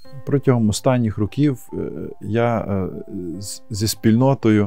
Протягом останніх років я зі спільнотою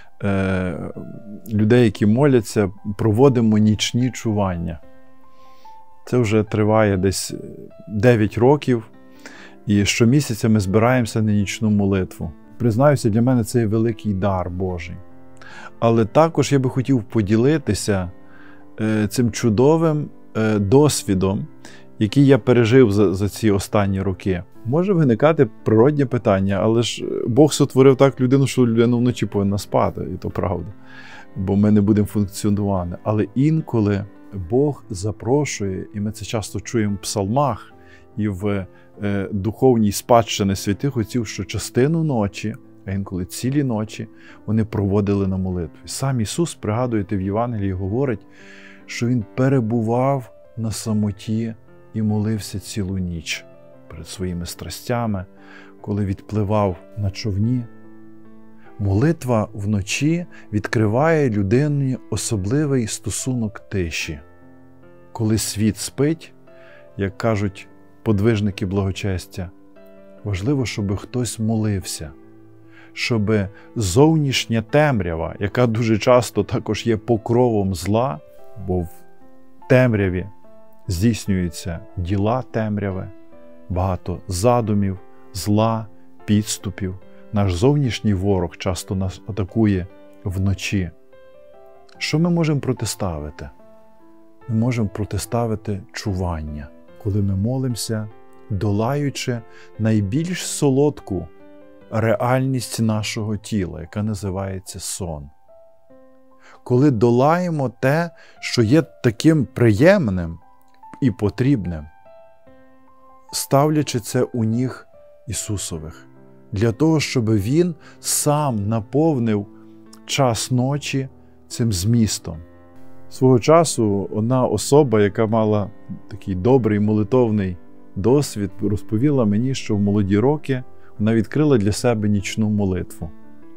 людей, які моляться, проводимо нічні чування. Це вже триває десь 9 років, і щомісяця ми збираємося на нічну молитву. Признаюся, для мене це є великий дар Божий. Але також я би хотів поділитися цим чудовим досвідом, який я пережив за ці останні роки. Може виникати природнє питання, але ж Бог сотворив так людину, що людина вночі повинна спати, і то правда, бо ми не будемо функціонувати. Але інколи Бог запрошує, і ми це часто чуємо в псалмах і в духовній спадщині святих отців, що частину ночі, а інколи цілі ночі, вони проводили на молитві. Сам Ісус, пригадуєте, в Євангелії говорить, що Він перебував на самоті і молився цілу ніч перед своїми страстями, коли відпливав на човні. Молитва вночі відкриває людині особливий стосунок тиші. Коли світ спить, як кажуть подвижники благочестя, важливо, щоб хтось молився, щоб зовнішня темрява, яка дуже часто також є покровом зла, бо в темряві здійснюються діла темряви, багато задумів, зла, підступів. Наш зовнішній ворог часто нас атакує вночі. Що ми можемо протиставити? Ми можемо протиставити чування, коли ми молимося, долаючи найбільш солодку реальність нашого тіла, яка називається сон. Коли долаємо те, що є таким приємним і потрібним, ставлячи це у ніг Ісусових, для того, щоб Він сам наповнив час ночі цим змістом. Свого часу одна особа, яка мала такий добрий молитовний досвід, розповіла мені, що в молоді роки вона відкрила для себе нічну молитву.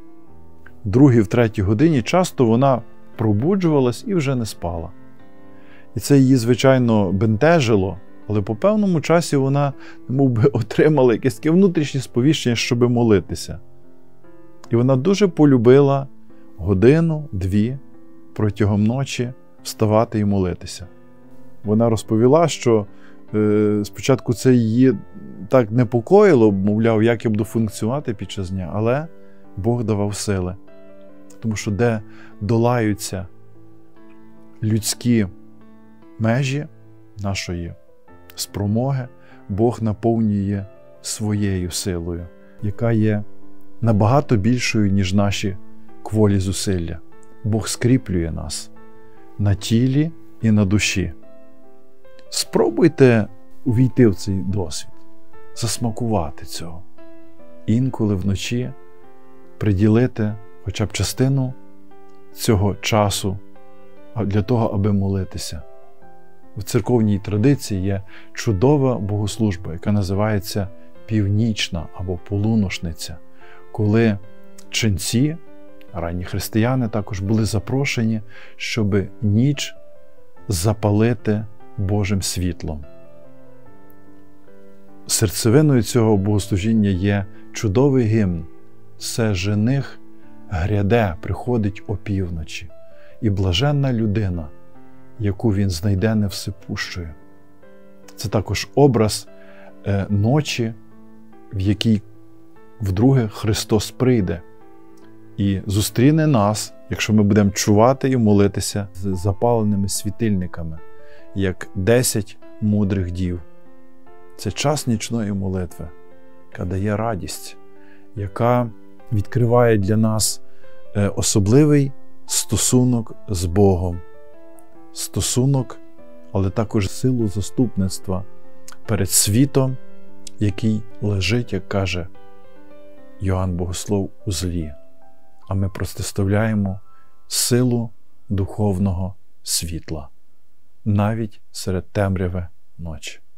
В 2-й, в 3-й годині часто вона пробуджувалась і вже не спала. І це її, звичайно, бентежило, але по певному часі вона мовби отримала якесь таке внутрішнє сповіщення, щоб молитися. І вона дуже полюбила годину-дві протягом ночі вставати і молитися. Вона розповіла, що спочатку це її так непокоїло, мовляв, як я буду функціонувати під час дня, але Бог давав сили. Тому що де долаються людські межі нашої спромоги, Бог наповнює своєю силою, яка є набагато більшою, ніж наші кволі зусилля. Бог скріплює нас на тілі і на душі. Спробуйте увійти в цей досвід, засмакувати цього. Інколи вночі приділити хоча б частину цього часу для того, аби молитися. В церковній традиції є чудова богослужба, яка називається північна або полуношниця, коли ченці, ранні християни також були запрошені, щоб ніч запалити Божим світлом. Серцевиною цього богослужіння є чудовий гімн «Се жених гряде, приходить опівночі, і блаженна людина, яку він знайде невсипущою». Це також образ ночі, в якій вдруге Христос прийде і зустріне нас, якщо ми будемо чувати і молитися з запаленими світильниками, як 10 мудрих дів. Це час нічної молитви, яка дає радість, яка відкриває для нас особливий стосунок з Богом. Стосунок, але також силу заступництва перед світом, який лежить, як каже Йоанн Богослов, у злі. А ми протиставляємо силу духовного світла, навіть серед темряви ночі.